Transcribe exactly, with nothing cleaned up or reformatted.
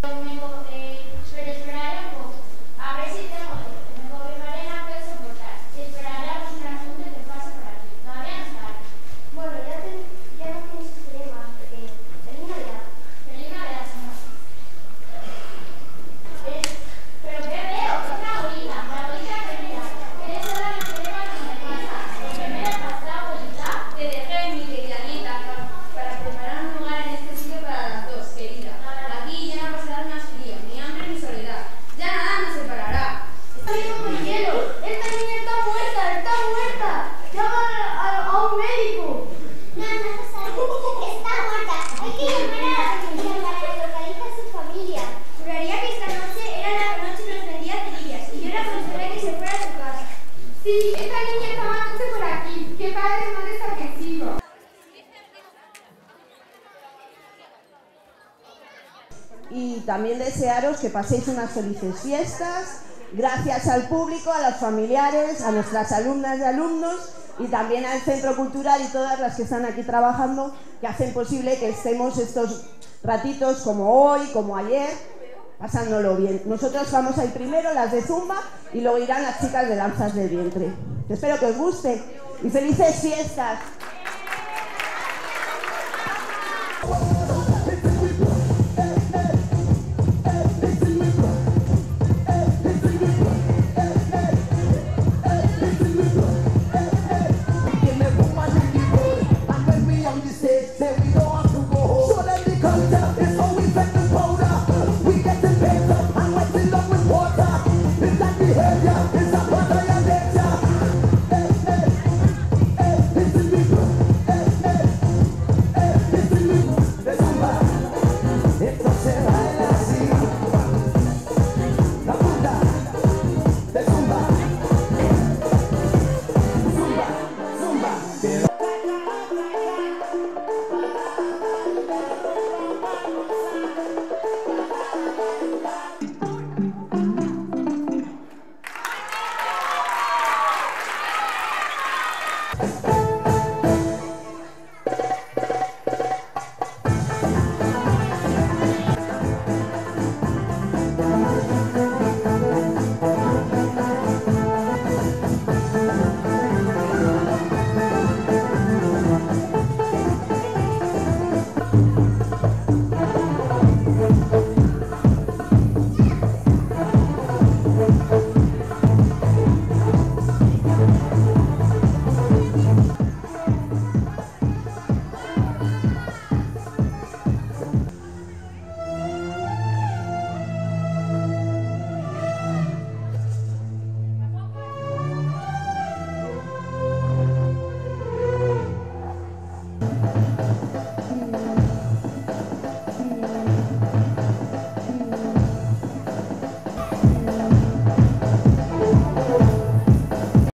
me, eh, pero esperaré un poco. A ver si tengo tiempo. Me confirmaré en la que soportar. Y esperaré a algún transpunte que pase por aquí. Todavía no está. Bueno, ya, te, ya no tienes que más pequeño. Feliz Navidad. Feliz Navidad, señor. Eh, pero ¿qué veo? Es una abuelita. La abuelita querida. ¿Quieres hablar de qué va a pasar? Porque me he pasado, abuelita. Te dejé, mi querida Anita, para preparar un lugar en este sitio para las dos, querida. Aquí ya no pasarás más frío, ni hambre ni soledad. Ya nada nos separará. ¡Está vivo con hielo! ¡Esta niña está muerta! ¡Está muerta! ¡Llama a, a, a un médico! No, no pasa nada. Está muerta. Hay que llamar a la policía para que localice a su familia. Juraría que esta noche era la noche de los vendía cerillas y yo le aconsejé que se fuera a su casa. Sí, esta niña está matándose por aquí. ¡Qué padres más desaprensivos! Y también desearos que paséis unas felices fiestas, gracias al público, a los familiares, a nuestras alumnas y alumnos y también al Centro Cultural y todas las que están aquí trabajando, que hacen posible que estemos estos ratitos como hoy, como ayer, pasándolo bien. Nosotros vamos a ir primero, las de Zumba, y luego irán las chicas de danzas del vientre. Espero que os guste y felices fiestas.